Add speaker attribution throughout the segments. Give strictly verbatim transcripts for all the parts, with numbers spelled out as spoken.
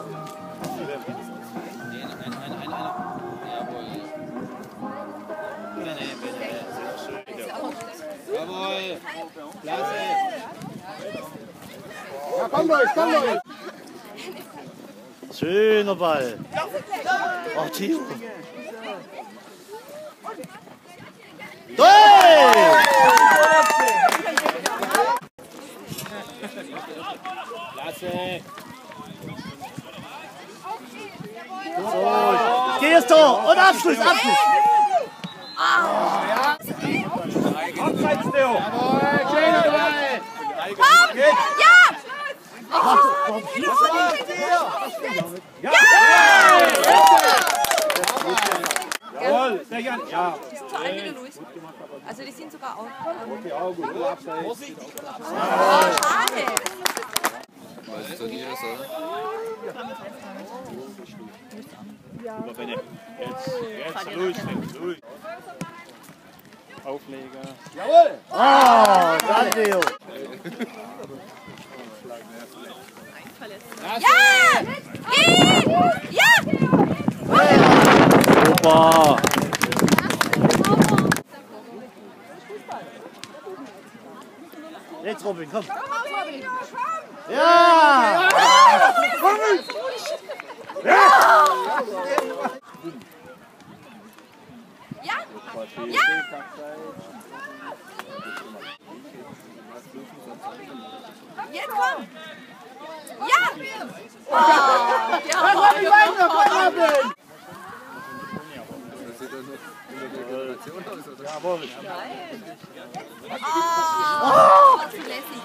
Speaker 1: Jawohl! Klasse!
Speaker 2: Ja, komm durch, komm durch!
Speaker 3: Schöner Ball. Oh, Theo. Hey!
Speaker 1: Klasse!
Speaker 3: So, geh ins Tor und Abschluss, Abschluss.
Speaker 2: Abseits, Theo! Jawohl, schöner Ball!
Speaker 4: Komm! Ja!
Speaker 2: Ja! Jawohl, sehr gern. Ja.
Speaker 4: Zu Almine Luis. Also die sind sogar auch.
Speaker 2: Okay, auch gut. Abseits.
Speaker 4: Oh, schade.
Speaker 1: Was ist denn hier so?
Speaker 2: Aber Benne, jetzt, jetzt, ruhig, ruhig. Aufleger. Jawohl!
Speaker 3: Oh, dann Theo.
Speaker 4: Ja! Geh! Ja!
Speaker 3: Super. Jetzt Robin, komm. Ja!
Speaker 4: Ja! Ja! Jetzt komm! Ja! Oh, ja!
Speaker 2: Robin, weiter, Robin!
Speaker 1: Das sieht doch noch in der Dekoration aus, oder?
Speaker 2: Jawohl.
Speaker 4: Oh, zu lässig.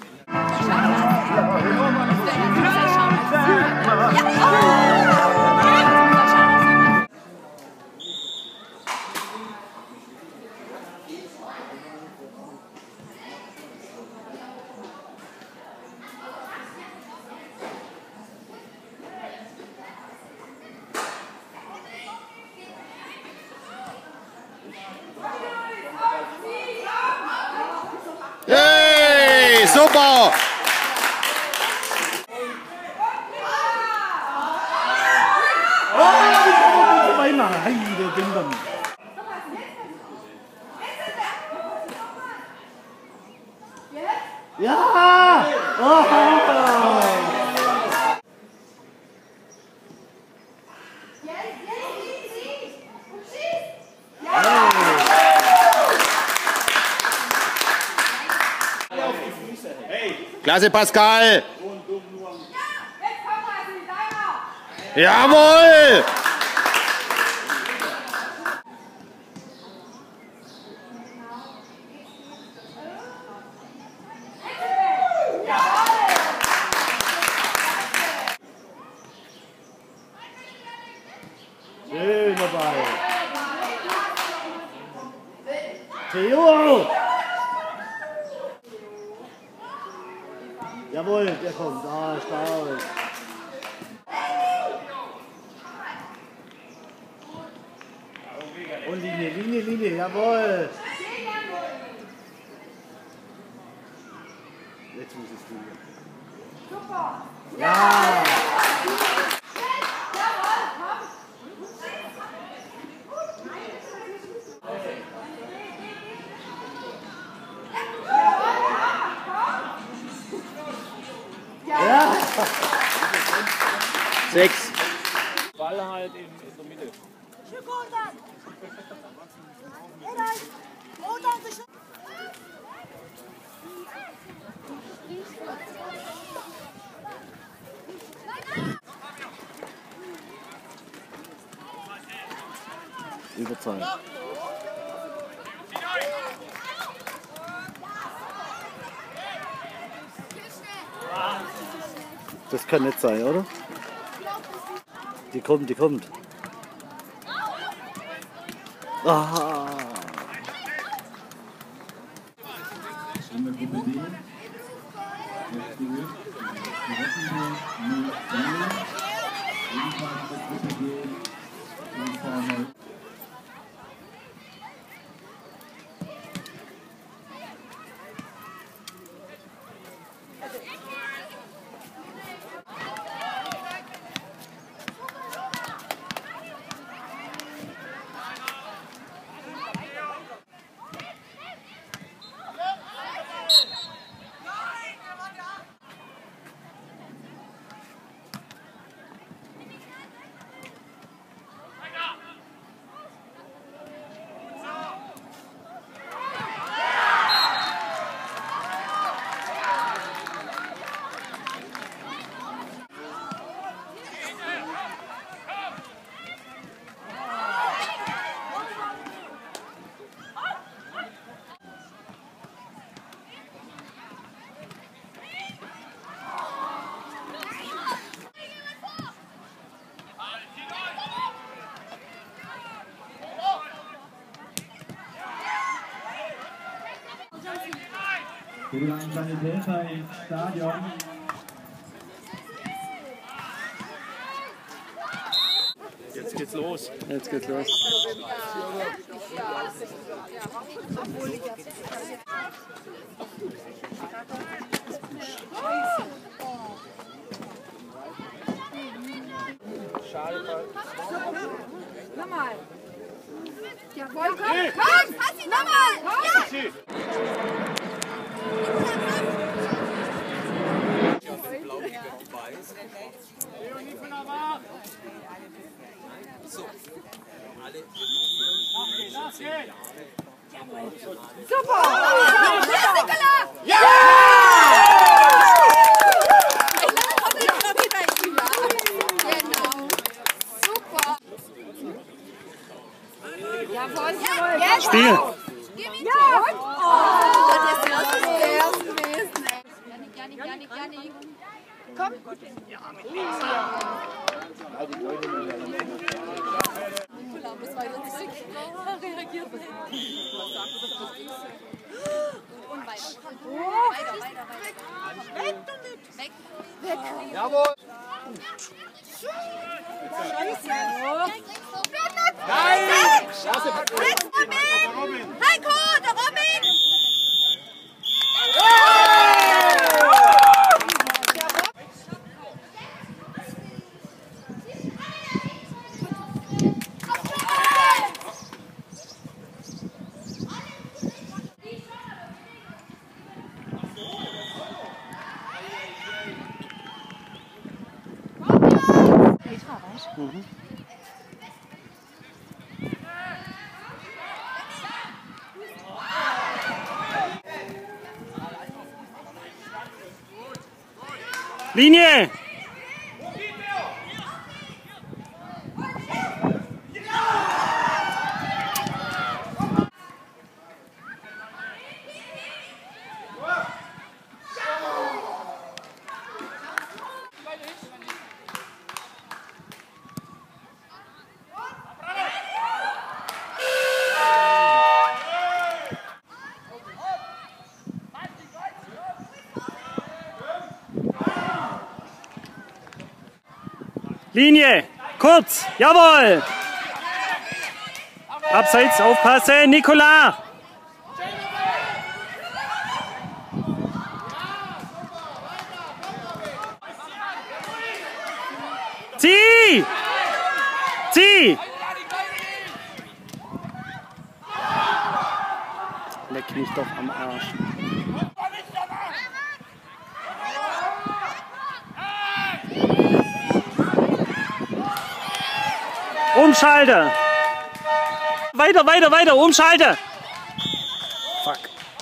Speaker 3: Hey, super! Ja! Oh. Klasse, Pascal! Jawohl! Schöner Ball. Theo! Jawohl, der kommt. Ah, stark. Und Linie, Linie, Linie, jawohl. Jetzt muss es Linie. Super. Ja. Ja. Sechs.
Speaker 2: Ball halt in, in der Mitte.
Speaker 3: Überzahl. Das kann nicht sein, oder? Die kommt, die kommt. Ah.
Speaker 5: Vielen Sanitäter im Stadion.
Speaker 2: Jetzt geht's los.
Speaker 3: Jetzt geht's los.
Speaker 4: Nochmal. Jawohl, komm, komm, fass ihn nochmal. Ja. Super! Ja, Nikola! Ja! Genau. Super! Jawohl, jetzt!
Speaker 3: Spiel!
Speaker 4: Ja! Oh, das ist das gewesen. Janik, Janik, Janik, Janik. Komm! Nikola muss weiter reagieren. Und weiter. Weiter, weiter, weiter. Weg damit! Weg! Weg!
Speaker 1: Jawohl!
Speaker 4: Scheiße!
Speaker 1: Nein!
Speaker 4: Rechts, Robin! Heiko, der Robin!
Speaker 3: Mhm. Linie! Linie! Kurz! Jawohl! Abseits, aufpassen! Nikola! Zieh! Zieh! Leck mich doch am Arsch. Umschalte! Weiter, weiter, weiter! Umschalte! Fuck.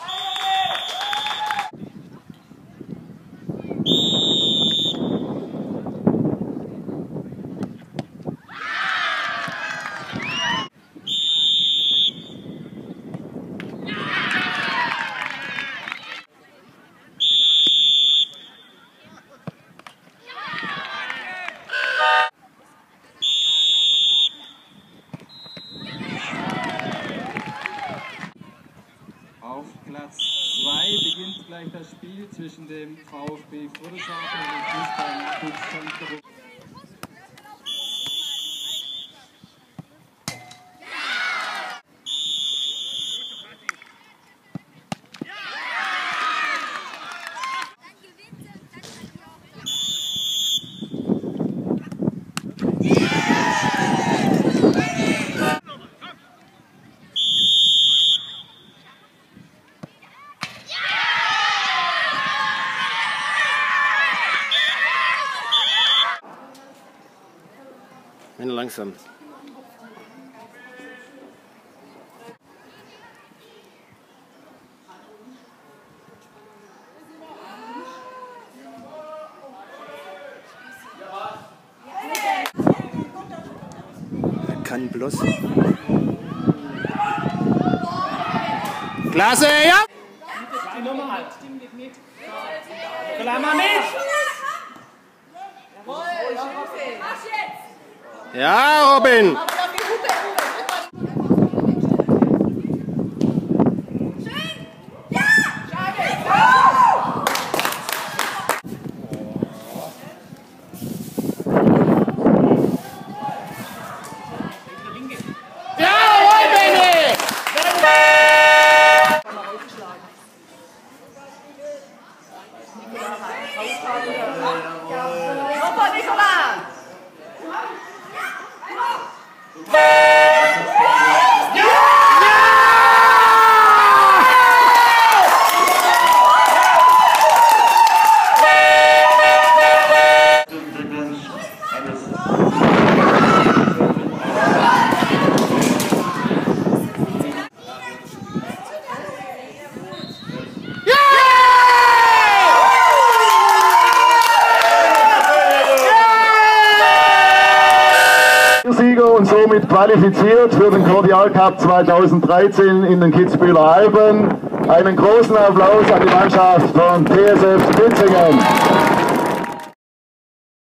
Speaker 5: Auf Platz zwei beginnt gleich das Spiel zwischen dem VfB Friedrichshafen und dem Fußball-Nachwuchszentrum.
Speaker 3: Wenn langsam. Er kann bloß. Klasse, ja!
Speaker 2: Die Nummer halt. Klammer mit!
Speaker 3: Ja, Robin!
Speaker 4: Schön! Ja!
Speaker 6: Sieger und somit qualifiziert für den Cordial Cup zweitausenddreizehn in den Kitzbüheler Alpen. Einen großen Applaus an die Mannschaft von T S F Tutzingen.